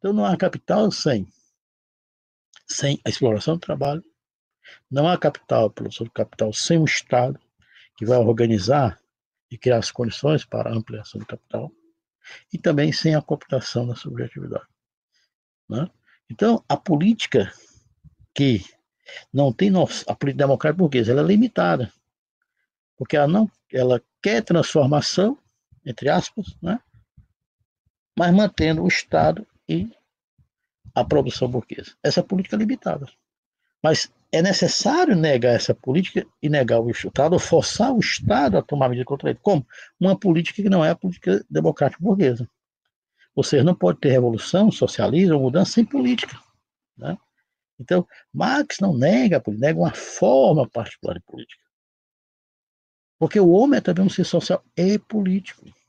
Então não há capital sem a exploração do trabalho, não há capital, produção de capital sem o Estado, que vai organizar e criar as condições para a ampliação do capital, e também sem a cooptação da subjetividade. Né? Então, a política que não tem a política democrática burguesa, ela é limitada, porque ela quer transformação, entre aspas, né? Mas mantendo o Estado e a produção burguesa. Essa política é limitada. Mas é necessário negar essa política e negar o Estado, ou forçar o Estado a tomar medida contra ele. Como? Uma política que não é a política democrática burguesa. Ou seja, não pode ter revolução, socialismo ou mudança sem política. Né? Então, Marx não nega a política, nega uma forma particular de política. Porque o homem é também um ser social e político.